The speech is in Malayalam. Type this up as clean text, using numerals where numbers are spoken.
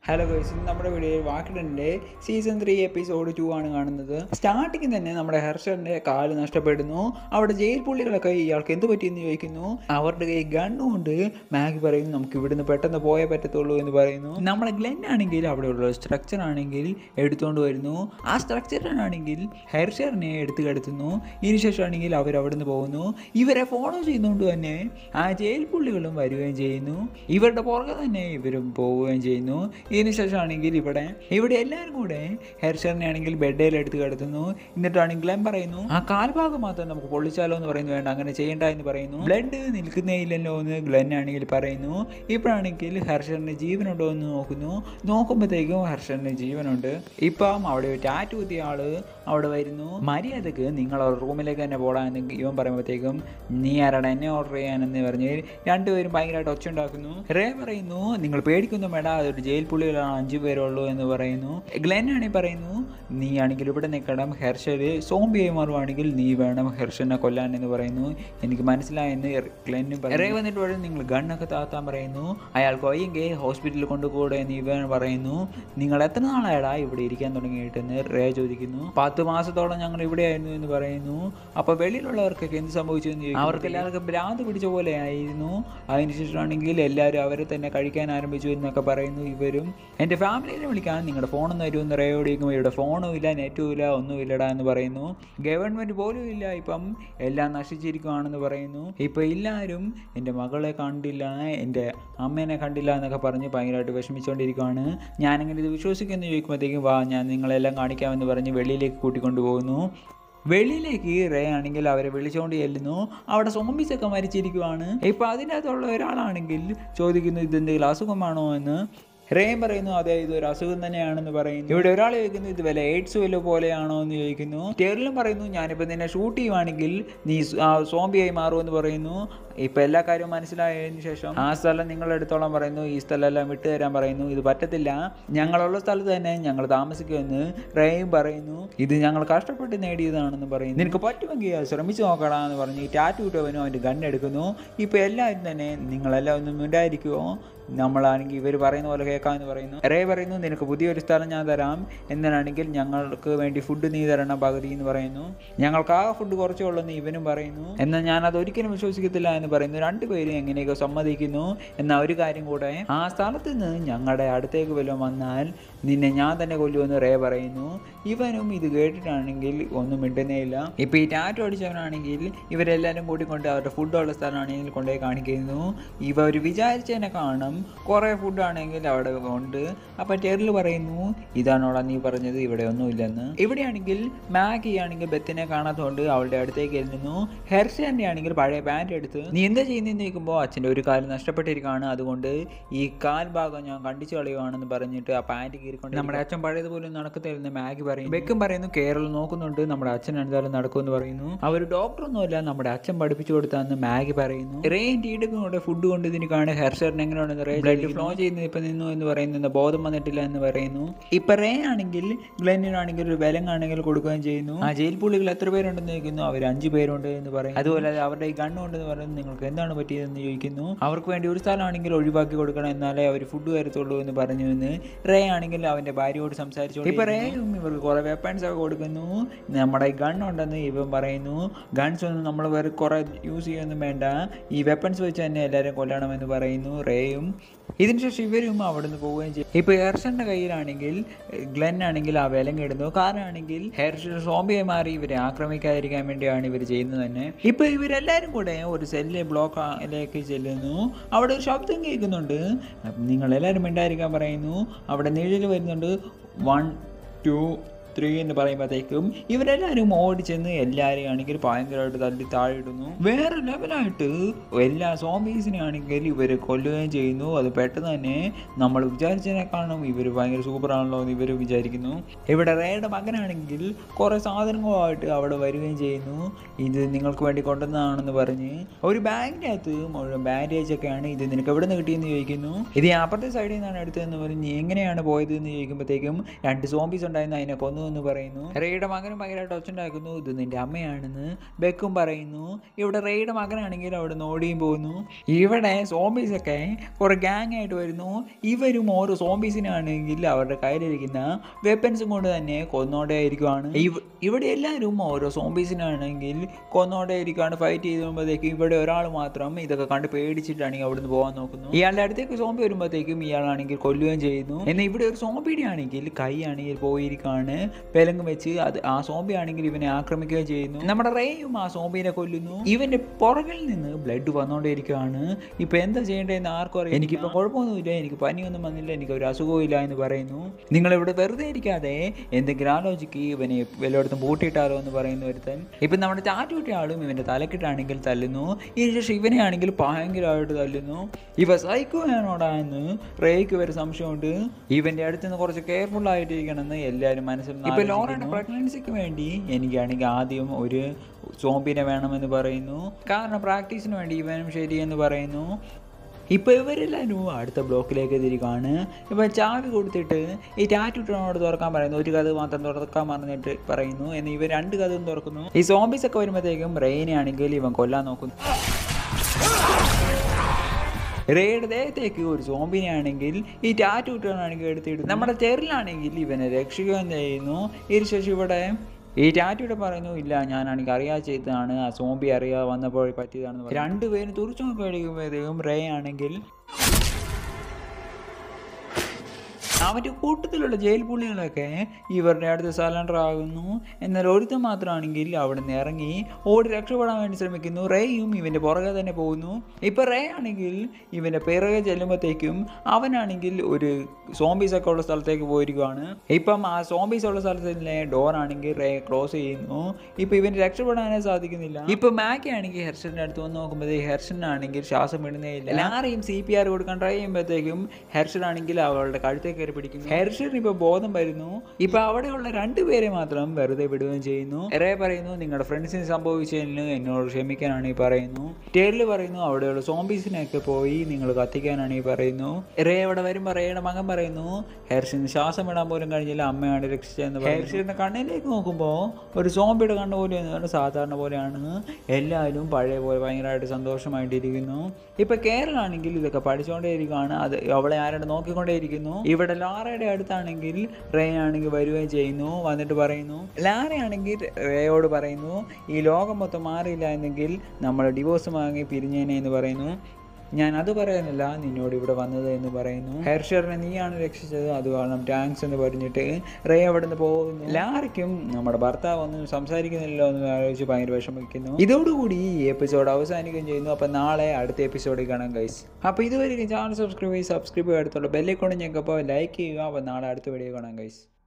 ഹലോ ഗൈസ്, നമ്മുടെ വീഡിയോയിൽ വാക്കിഡൻ്റെ സീസൺ 3 എപ്പിസോഡ് 2 ആണ് കാണുന്നത്. സ്റ്റാർട്ടിങ് തന്നെ നമ്മുടെ ഹർഷറിൻ്റെ കാല് നഷ്ടപ്പെടുന്നു. അവിടെ ജയിൽ പുള്ളികളൊക്കെ ഇയാൾക്ക് എന്ത് പറ്റിയെന്ന് ചോദിക്കുന്നു. അവരുടെ കൈ ഗണ്ണുകൊണ്ട് മാഗി പറയുന്നു നമുക്ക് ഇവിടുന്ന് പെട്ടെന്ന് പോയേ പറ്റത്തുള്ളൂ എന്ന് പറയുന്നു. നമ്മളെ ഗ്ലെൻ ആണെങ്കിൽ അവിടെയുള്ള സ്ട്രക്ചർ ആണെങ്കിൽ എടുത്തുകൊണ്ട് വരുന്നു. ആ സ്ട്രക്ചറിനാണെങ്കിൽ ഹർഷറിനെ എടുത്തു കിടത്തുന്നു. ഇതിനുശേഷമാണെങ്കിൽ അവർ അവിടെ നിന്ന് പോകുന്നു. ഇവരെ ഫോളോ ചെയ്യുന്നതുകൊണ്ട് തന്നെ ആ ജയിൽ പുള്ളികളും വരികയും ചെയ്യുന്നു. ഇവരുടെ പുറകെ തന്നെ ഇവരും പോവുകയും ചെയ്യുന്നു. ഇതിനുശേഷമാണെങ്കിൽ ഇവിടെ എല്ലാവരും കൂടെ ഹെർഷറിനെ ആണെങ്കിൽ ബെഡേൽ എടുത്ത് കിടത്തുന്നു. എന്നിട്ടാണെങ്കിൽ ഗ്ലെൻ പറയുന്നു ആ കാൽഭാഗം മാത്രം നമുക്ക് പൊള്ളിച്ചാലോ എന്ന് പറയുന്നു. വേണ്ട, അങ്ങനെ ചെയ്യണ്ട എന്ന് പറയുന്നു. ബ്ലഡ് നിൽക്കുന്നേയില്ലല്ലോ എന്ന് ഗ്ലെൻ ആണെങ്കിൽ പറയുന്നു. ഇപ്പോഴാണെങ്കിൽ ഹെർഷറിന് ജീവനുണ്ടോ എന്ന് നോക്കുമ്പോഴത്തേക്കും ഹെർഷറിന് ജീവനുണ്ട്. ഇപ്പം അവിടെ ടാറ്റു കുത്തിയ ആള് അവിടെ വരുന്നു. മര്യാദക്ക് നിങ്ങൾ റൂമിലേക്ക് തന്നെ പോടാന്ന് ഇവൻ പറയുമ്പോഴത്തേക്കും നീ ആരാണ് എന്നെ ഓർഡർ ചെയ്യാനെന്ന് പറഞ്ഞ് രണ്ടുപേരും ഭയങ്കരമായിട്ട് ഒച്ച ഉണ്ടാക്കുന്നു. റേ പറയുന്നു നിങ്ങൾ പേടിക്കൊന്നും വേണ്ട, അതൊരു ജയിൽ പുള്ളികളാണ്, 5 പേരുള്ളൂ എന്ന് പറയുന്നു. ഗ്ലെൻ ആണെങ്കിൽ പറയുന്നു നീ ആണെങ്കിൽ ഇവിടെ നിൽക്കണം, ഹെർഷർ സോംബിയായി മാറുവാണെങ്കിൽ നീ വേണം ഹെർഷറിനെ കൊല്ലാൻ എന്ന് പറയുന്നു. എനിക്ക് മനസ്സിലായെന്ന് ഗ്ലെന്നും റേ വന്നിട്ട് പറയും നിങ്ങൾ ഗണ്ണൊക്കെ താത്താൻ പറയുന്നു. അയാൾക്ക് വയ്യെങ്കിൽ ഹോസ്പിറ്റലിൽ കൊണ്ടുപോകൂടെ എന്ന് ഇവൻ പറയുന്നു. നിങ്ങൾ എത്ര നാളായടാ ഇവിടെ ഇരിക്കാൻ തുടങ്ങിയിട്ടെന്ന് റേ ചോദിക്കുന്നു. 10 മാസത്തോളം ഞങ്ങൾ ഇവിടെ ആയിരുന്നു എന്ന് പറയുന്നു. അപ്പോൾ വെളിയിലുള്ളവർക്കൊക്കെ എന്ത് സംഭവിച്ചു എന്ന് ചോദിക്കും. അവർക്ക് എല്ലാവർക്കും ഭ്രാന്ത് പിടിച്ച പോലെ ആയിരുന്നു. അതിനുശേഷമാണെങ്കിൽ എല്ലാവരും അവരെ തന്നെ കഴിക്കാൻ ആരംഭിച്ചു എന്നൊക്കെ പറയുന്നു. ഇവരും എൻ്റെ ഫാമിലിയെ വിളിക്കാൻ നിങ്ങളുടെ ഫോണൊന്നും വരുമെന്ന് റേയോട് ചോദിക്കുമ്പോൾ ഇവിടെ ഫോണും ഇല്ല, നെറ്റും ഇല്ല, ഒന്നും ഇല്ലടാ എന്ന് പറയുന്നു. ഗവൺമെൻറ് പോലും ഇല്ല, ഇപ്പം എല്ലാം നശിച്ചിരിക്കുകയാണെന്ന് പറയുന്നു. ഇപ്പം എല്ലാവരും എൻ്റെ മകളെ കണ്ടില്ല, എൻ്റെ അമ്മേനെ കണ്ടില്ല എന്നൊക്കെ പറഞ്ഞ് ഭയങ്കരമായിട്ട് വിഷമിച്ചുകൊണ്ടിരിക്കുകയാണ്. ഞാനിങ്ങനെ ഇത് വിശ്വസിക്കുമെന്ന് ചോദിക്കുമ്പോഴത്തേക്കും വാ ഞാൻ നിങ്ങളെല്ലാം കാണിക്കാമെന്ന് പറഞ്ഞ് വെളിയിലേക്ക് കൂട്ടിക്കൊണ്ടു പോകുന്നു. വെളിയിലേക്ക് റേ ആണെങ്കിൽ അവരെ വിളിച്ചുകൊണ്ട് ചെല്ലുന്നു. അവിടെ സോംബീസൊക്കെ മരിച്ചിരിക്കുവാണ്. ഇപ്പം അതിനകത്തുള്ള ഒരാളാണെങ്കിൽ ചോദിക്കുന്നു ഇതെന്തെങ്കിലും അസുഖമാണോ എന്ന്. റേയും പറയുന്നു അതെ ഇതൊരു അസുഖം തന്നെയാണെന്ന് പറയുന്നു. ഇവിടെ ഒരാൾ ചോദിക്കുന്നു ഇത് വല്ല എയ്ഡ്സ് വല്ല പോലെയാണോ എന്ന് ചോദിക്കുന്നു. ടെറിലും പറയുന്നു ഞാനിപ്പോൾ നിന്നെ ഷൂട്ട് ചെയ്യുവാണെങ്കിൽ നീ സോംബിയായി മാറുമെന്ന് പറയുന്നു. ഇപ്പം എല്ലാ കാര്യവും മനസ്സിലായതിനു ശേഷം ആ സ്ഥലം നിങ്ങളെടുത്തോളം പറയുന്നു, ഈ സ്ഥലം എല്ലാം വിട്ടു തരാൻ പറയുന്നു. ഇത് പറ്റത്തില്ല, ഞങ്ങളുള്ള സ്ഥലത്ത് തന്നെ ഞങ്ങൾ താമസിക്കുമെന്ന് റേയും പറയുന്നു. ഇത് ഞങ്ങൾ കഷ്ടപ്പെട്ട് നേടിയതാണെന്ന് പറയുന്നു. നിനക്ക് പറ്റുമെങ്കിൽ ശ്രമിച്ചു നോക്കടാ എന്ന് പറഞ്ഞ് ടാറ്റു ഇട്ടവനും അവൻ്റെ ഗണ്ണെടുക്കുന്നു. ഇപ്പം എല്ലാവരും തന്നെ നിങ്ങളെല്ലാം ഒന്നും മിണ്ടായിരിക്കുമോ, നമ്മളാണെങ്കിൽ ഇവർ പറയുന്ന പോലെ കേൾക്കാമെന്ന് പറയുന്നു. റേ പറയുന്നു നിനക്ക് പുതിയൊരു സ്ഥലം ഞാൻ തരാം, എന്നാണെങ്കിൽ ഞങ്ങൾക്ക് വേണ്ടി ഫുഡ് നീ തരണം പകുതി എന്ന് പറയുന്നു. ഞങ്ങൾക്ക് ആ ഫുഡ് കുറച്ചേ ഉള്ളെന്ന് ഇവനും പറയുന്നു. എന്നാൽ ഞാൻ അതൊരിക്കലും വിശ്വസിക്കത്തില്ല എന്ന് പറയുന്നു. രണ്ടുപേരും എങ്ങനെയൊക്കെ സമ്മതിക്കുന്നു. എന്നാൽ ഒരു കാര്യം കൂടെ, ആ സ്ഥലത്ത് നിന്ന് ഞങ്ങളുടെ അടുത്തേക്ക് വല്ലതും വന്നാൽ നിന്നെ ഞാൻ തന്നെ കൊല്ലുമെന്ന് റേ പറയുന്നു. ഇവനും ഇത് കേട്ടിട്ടാണെങ്കിൽ ഒന്നും മിണ്ടുന്നേയില്ല. ഇപ്പം ഈ ടാറ്റു അടിച്ചവനാണെങ്കിൽ ഇവരെല്ലാവരും കൂട്ടിക്കൊണ്ട് അവരുടെ ഫുഡുള്ള സ്ഥലമാണെങ്കിൽ കൊണ്ടുപോയി കാണിക്കുന്നു. ഇവർ വിചാരിച്ചതിനെ കാണും, കുറേ ഫുഡാണെങ്കിൽ അവിടെ ഉണ്ട്. അപ്പം ടെറിൽ പറയുന്നു ഇതാണോടാ നീ പറഞ്ഞത്, ഇവിടെ ഒന്നുമില്ലെന്ന്. ഇവിടെയാണെങ്കിൽ മാഗി ആണെങ്കിൽ ബെത്തിനെ കാണാത്തതുകൊണ്ട് അവളുടെ അടുത്തേക്ക് എല്ലുന്നു. ഹെർഷന്റെ ആണെങ്കിൽ പഴയ പാൻറ് എടുത്ത് നീ എന്താ ചെയ്യുന്നതെന്ന് ചോദിക്കുമ്പോൾ അച്ഛൻ്റെ ഒരു കാല് നഷ്ടപ്പെട്ടിരിക്കുകയാണ്, അതുകൊണ്ട് ഈ കാൽ ഭാഗം ഞാൻ കണ്ടിച്ചു കളയുവാണെന്ന് പറഞ്ഞിട്ട് ആ പാൻറ് കീറിക്കൊണ്ട് നമ്മുടെ അച്ഛൻ പഴയതുപോലെ നടക്കത്തില്ലെന്ന് മാഗി പറയുന്നു. ബെക്കും പറയുന്നു കേരളം നോക്കുന്നുണ്ട്, നമ്മുടെ അച്ഛൻ എന്തായാലും നടക്കുമെന്ന് പറയുന്നു. അവർ ഡോക്ടറൊന്നുമല്ല, നമ്മുടെ അച്ഛൻ പഠിപ്പിച്ചു കൊടുത്താന്ന് മാഗി പറയുന്നു. റേൻ്റെ ഇടുക്കൂടെ ഫുഡ് കൊണ്ട് ഇതിന് കാണുക ഹെർഷറിന് എങ്ങനെയാണ് ബ്ലഡ് ഫ്ലോ ചെയ്യുന്നത് ഇപ്പം നിന്നു എന്ന് പറയുന്നത്, ബോധം വന്നിട്ടില്ല എന്ന് പറയുന്നു. ഇപ്പം റേ ആണെങ്കിൽ ഗ്ലെന്നിനാണെങ്കിൽ ഒരു വിലങ്ങാണെങ്കിൽ കൊടുക്കുകയും ചെയ്യുന്നു. ആ ജയിൽ പുള്ളികൾ എത്ര പേരുണ്ടെന്ന് ചോദിക്കുന്നു. അവർ 5 പേരുണ്ട് എന്ന് പറയും. അതുപോലെ അവരുടെ ഈ ഗണ്ണുണ്ടെന്ന് പറയുന്നത് നിങ്ങൾക്ക് എന്താണ് പറ്റിയതെന്ന് ചോദിക്കുന്നു. അവർക്ക് വേണ്ടി ഒരു സ്ഥലമാണെങ്കിൽ ഒഴിവാക്കി കൊടുക്കണം, എന്നാലേ അവർ ഫുഡ് വരത്തുള്ളൂ എന്ന് പറഞ്ഞു എന്ന് റേ ആണെങ്കിൽ അവൻ്റെ ഭാര്യയോട് സംസാരിച്ചു. ഇപ്പം റേയും ഇവർക്ക് കുറേ വെപ്പൺസ് ഒക്കെ കൊടുക്കുന്നു. നമ്മുടെ ഈ ഗണ്ണുണ്ടെന്ന് ഇവൻ പറയുന്നു. ഗൺസ് ഒന്നും നമ്മൾ വേറെ കുറേ യൂസ് ചെയ്യൊന്നും വേണ്ട, ഈ വെപ്പൺസ് വെച്ച് തന്നെ എല്ലാവരും കൊല്ലണമെന്ന് പറയുന്നു റേയും. ഇതിനുശേഷം ഇവരും അവിടെ നിന്ന് പോവുകയും ചെയ്യും. ഇപ്പോൾ ഹെർഷറിൻ്റെ കയ്യിലാണെങ്കിൽ ഗ്ലെൻ ആണെങ്കിൽ ആ വിലങ്ങിടുന്നു. കാരണമാണെങ്കിൽ ഹെർഷർ സോംബിയായി മാറി ഇവരെ ആക്രമിക്കാതിരിക്കാൻ വേണ്ടിയാണ് ഇവർ ചെയ്യുന്നത് തന്നെ. ഇപ്പോൾ ഇവരെല്ലാവരും കൂടെ ഒരു സെല്ല് ബ്ലോക്കിലേക്ക് ചെല്ലുന്നു. അവിടെ ഒരു ശബ്ദം കേൾക്കുന്നുണ്ട്. നിങ്ങളെല്ലാവരും മിണ്ടായിരിക്കാൻ പറയുന്നു. അവിടെ നിഴൽ വരുന്നുണ്ട്. 1 2 3 എന്ന് പറയുമ്പോഴത്തേക്കും ഇവരെല്ലാവരും ഓടിച്ചെന്ന് എല്ലാവരെയും ആണെങ്കിൽ ഭയങ്കരമായിട്ട് തല്ലി താഴെയിടുന്നു. വേറെ ലെവലായിട്ട് എല്ലാ സോംബീസിനെ ആണെങ്കിൽ ഇവർ കൊല്ലുകയും ചെയ്യുന്നു. അത് പെട്ടെന്ന് തന്നെ നമ്മൾ വിചാരിച്ചതിനേക്കാളും ഇവർ ഭയങ്കര സൂപ്പറാണല്ലോ എന്ന് ഇവർ വിചാരിക്കുന്നു. ഇവിടെ റേയുടെ മകനാണെങ്കിൽ കുറേ സാധനങ്ങളുമായിട്ട് അവിടെ വരികയും ചെയ്യുന്നു. ഇത് നിങ്ങൾക്ക് വേണ്ടി കൊണ്ടുവന്നതാണെന്ന് പറഞ്ഞ് ഒരു ബാഗിനകത്ത് മുഴുവൻ ബാൻഡേജൊക്കെയാണ്. ഇത് നിനക്ക് എവിടെ നിന്ന് കിട്ടിയെന്ന് ചോദിക്കുന്നു. ഇത് അപ്പുറത്തെ സൈഡിൽ നിന്നാണ് എടുത്തതെന്ന് പറഞ്ഞ് എങ്ങനെയാണ് പോയത് എന്ന് ചോദിക്കുമ്പോഴത്തേക്കും 2 സോംബീസ് ഉണ്ടായിരുന്നു, അതിനെ കൊന്നു വന്നു എന്ന് പറയുന്നു. റേയുടെ മകനും ഭയങ്കരമായിട്ട് ഒച്ചുണ്ടാക്കുന്നു. ഇത് നിന്റെ അമ്മയാണെന്ന് ബെക്കും പറയുന്നു. ഇവിടെ റേയുടെ മകനാണെങ്കിൽ അവിടെ നോടിയും പോകുന്നു. ഇവിടെ സോംബീസൊക്കെ കുറെ ഗ്യാങ് ആയിട്ട് വരുന്നു. ഇവരും ഓരോ സോംബീസിനാണെങ്കിൽ അവരുടെ കയ്യിലിരിക്കുന്ന വെപ്പൻസും കൊണ്ട് തന്നെ കൊന്നോണ്ടേ ഇരിക്കുവാണ്. ഇവിടെ എല്ലാവരും ഓരോ സോംബീസിനാണെങ്കിൽ കൊന്നോണ്ടേ ഇരിക്കുകയാണ്. ഫൈറ്റ് ചെയ്യുമ്പോഴത്തേക്കും ഇവിടെ ഒരാൾ മാത്രം ഇതൊക്കെ കണ്ട് പേടിച്ചിട്ടാണെങ്കിൽ അവിടുന്ന് പോകാൻ നോക്കുന്നു. ഇയാളുടെ അടുത്തേക്ക് സോംബി വരുമ്പോഴത്തേക്കും ഇയാളാണെങ്കിൽ കൊല്ലുകയും ചെയ്യുന്നു. എന്നാൽ ഇവിടെ ഒരു സോംബിയുടെ ആണെങ്കിൽ കൈ ആണെങ്കിൽ പോയിരിക്കുകയാണ് പെലങ്ങും വെച്ച്. ആ സോംബി ആണെങ്കിൽ ഇവനെ ആക്രമിക്കുകയും ചെയ്യുന്നു. നമ്മുടെ റേയും ആ സോംബിനെ കൊല്ലുന്നു. ഇവന്റെ പുറകിൽ നിന്ന് ബ്ലഡ് വന്നുകൊണ്ടിരിക്കുകയാണ്. ഇപ്പൊ എന്താ ചെയ്യേണ്ടതെന്ന് ആർക്കും അറിയാം. എനിക്കിപ്പോൾ കുഴപ്പമൊന്നുമില്ല, എനിക്ക് പനിയൊന്നും വന്നില്ല, എനിക്ക് ഒരു അസുഖവും ഇല്ല എന്ന് പറയുന്നു. നിങ്ങളിവിടെ വെറുതെ ഇരിക്കാതെ എന്തെങ്കിലും ആലോചിക്ക്, ഇവനെ വല്ലയിടത്തും പൂട്ടിയിട്ടാലോ എന്ന് പറയുന്ന ഒരുത്തൻ. ഇപ്പം നമ്മുടെ ചാറ്റുകുട്ടി ആളും ഇവന്റെ തലക്കിട്ടാണെങ്കിൽ തല്ലുന്നു. ഇതിനുശേഷം ഇവനെ ആണെങ്കിൽ ഭയങ്കരമായിട്ട് തല്ലുന്നു. ഇവ സൈക്കോ ആണോടാ എന്ന് റേയ്ക്ക് വരെ സംശയമുണ്ട്. ഇവന്റെ അടുത്ത് നിന്ന് കുറച്ച് കെയർഫുൾ ആയിട്ടിരിക്കണമെന്ന് എല്ലാവരും മനസ്സിലാക്കി. ഇപ്പൊ ലോറയുടെ പ്രഗ്നൻസിക്ക് വേണ്ടി എനിക്കാണെങ്കിൽ ആദ്യം ഒരു സോംബിനെ വേണമെന്ന് പറയുന്നു. കാരണം പ്രാക്ടീസിന് വേണ്ടി ഇവനും ശരിയെന്ന് പറയുന്നു. ഇപ്പോൾ ഇവരെല്ലാവരും അടുത്ത ബ്ലോക്കിലേക്ക് തിരികാണ്. ഇപ്പം ചാവി കൊടുത്തിട്ട് ഈ ടാറ്റുട്ടനോട് തുറക്കാൻ പറയുന്നു. ഒരു കഥ മാത്രം തുറക്കാൻ പറഞ്ഞിട്ട് പറയുന്നു. എന്നാൽ ഇവർ 2 കഥയും തുറക്കുന്നു. ഈ സോംബീസ് ഒക്കെ വരുമ്പോഴത്തേക്കും റെയിനെ ആണെങ്കിൽ ഇവൻ കൊല്ലാൻ നോക്കുന്നു. റേയുടെ ദേഹത്തേക്ക് ഒരു സോംബിനെ ആണെങ്കിൽ ഈ ടാറ്റുട്ടനാണെങ്കിൽ എടുത്തിട്ട് നമ്മുടെ ചെറിലാണെങ്കിൽ ഇവനെ രക്ഷിക്കുകയും ചെയ്യുന്നു. ഇതിനുശേഷം ഇവിടെ ഈ ടാറ്റൂടെ പറയുന്നു, ഇല്ല ഞാനാണെങ്കിൽ അറിയാതെ ചെയ്തതാണ്, ആ സോംബി അറിയാതെ വന്നപ്പോൾ പറ്റിയതാണെന്ന് പറയും. 2 പേരും തുറച്ചു നോക്കി കഴിയുമ്പോഴത്തേക്കും റേ ആണെങ്കിൽ അവൻ്റെ കൂട്ടത്തിലുള്ള ജയിൽ പുള്ളികളൊക്കെ ഇവരുടെ അടുത്ത് സറണ്ടർ ആകുന്നു. എന്നാൽ ഒരുത്തൻ മാത്രമാണെങ്കിൽ അവിടെ നിന്ന് ഇറങ്ങി ഓടി രക്ഷപ്പെടാൻ വേണ്ടി ശ്രമിക്കുന്നു. റേയും ഇവൻ്റെ പുറകെ തന്നെ പോകുന്നു. ഇപ്പം റേ ആണെങ്കിൽ ഇവൻ്റെ പിറകെ ചെല്ലുമ്പോഴത്തേക്കും അവനാണെങ്കിൽ ഒരു സോംബീസ് ഒക്കെ ഉള്ള സ്ഥലത്തേക്ക് പോയിരിക്കുകയാണ്. ഇപ്പം ആ സോംബീസ് ഉള്ള സ്ഥലത്തിലെ ഡോറാണെങ്കിൽ റേ ക്ലോസ് ചെയ്യുന്നു. ഇപ്പം ഇവന് രക്ഷപ്പെടാനേ സാധിക്കുന്നില്ല. ഇപ്പം മാക്കി ആണെങ്കിൽ ഹെർഷൻ്റെ അടുത്ത് വന്ന് നോക്കുമ്പോഴത്തേക്ക് ഹെർഷനാണെങ്കിൽ ശ്വാസം വിടുന്നേ ഇല്ല. ലാറിയും CPR കൊടുക്കാൻ ട്രൈ ചെയ്യുമ്പോഴത്തേക്കും ഹെർഷനാണെങ്കിൽ അവളുടെ കഴുത്തേക്ക് പിടിക്കുന്നു. ഹെർഷൻ ഇപ്പൊ ബോധം വരുന്നു. ഇപ്പൊ അവിടെയുള്ള 2 പേരെ മാത്രം വെറുതെ വിടുകയും ചെയ്യുന്നു. റേ പറയുന്നു, നിങ്ങളുടെ ഫ്രണ്ട്സിന് സംഭവിച്ചതിന് എന്നോട് ക്ഷമിക്കാനാണ് ഈ പറയുന്നു. ടെറിൽ പറയുന്നു, അവിടെയുള്ള സോംബീസിനെയൊക്കെ പോയി നിങ്ങൾ കത്തിക്കാനാണ് ഈ പറയുന്നു. റേ അവിടെ വരുമ്പോൾ റേയുടെ മകൻ പറയുന്നു, ഹെർഷന് ശ്വാസം വിടാൻ പോലും കഴിഞ്ഞില്ല, അമ്മയാണ് രക്ഷിച്ചതെന്ന്. ഹെർഷന്റെ കണ്ണിലേക്ക് നോക്കുമ്പോൾ ഒരു സോംബിയുടെ കണ്ണ് പോലെയൊന്നും സാധാരണ പോലെയാണ്. എല്ലാവരും പഴയ പോലെ ഭയങ്കരമായിട്ട് സന്തോഷമായിട്ടിരിക്കുന്നു. ഇപ്പൊ കേരളാണെങ്കിൽ ഇതൊക്കെ പഠിച്ചുകൊണ്ടേയിരിക്കുകയാണ്. അത് അവളെ ആരോട് നോക്കിക്കൊണ്ടേയിരിക്കുന്നു. ഇവിടെ ലാറയുടെ അടുത്താണെങ്കിൽ റേ ആണെങ്കിൽ വരികയും ചെയ്യുന്നു. വന്നിട്ട് പറയുന്നു, ലാറയാണെങ്കിൽ റേയോട് പറയുന്നു, ഈ ലോകം മൊത്തം മാറിയില്ല എന്നെങ്കിൽ നമ്മൾ ഡിവോഴ്സ് വാങ്ങി പിരിഞ്ഞേനെ എന്ന് പറയുന്നു. ഞാൻ അത് പറയാനല്ല നിന്നോട് ഇവിടെ വന്നത് എന്ന് പറയുന്നു. ഹെർഷറിനെ നീയാണ് രക്ഷിച്ചത്, അത് കാരണം താങ്ക്സ് എന്ന് പറഞ്ഞിട്ട് റേ അവിടെ നിന്ന് പോകുന്നു. ലാറയ്ക്കും നമ്മുടെ ഭർത്താവ് ഒന്നും സംസാരിക്കുന്നില്ലല്ലോ എന്ന് ആലോചിച്ച് ഭയങ്കര വിഷമിക്കുന്നു. ഇതോടുകൂടി ഈ എപ്പിസോഡ് അവസാനിക്കുകയും ചെയ്യുന്നു. അപ്പം നാളെ അടുത്ത എപ്പിസോഡിൽ കാണാം ഗൈസ്. അപ്പോൾ ഇതുവരെ ചാനൽ സബ്സ്ക്രൈബ് അടുത്തുള്ള ബെല്ലൈക്കോൺ ഞെക്കപ്പോൾ ലൈക്ക് ചെയ്യുക. അപ്പോൾ നാളെ അടുത്ത വീഡിയോ കാണാം ഗൈസ്.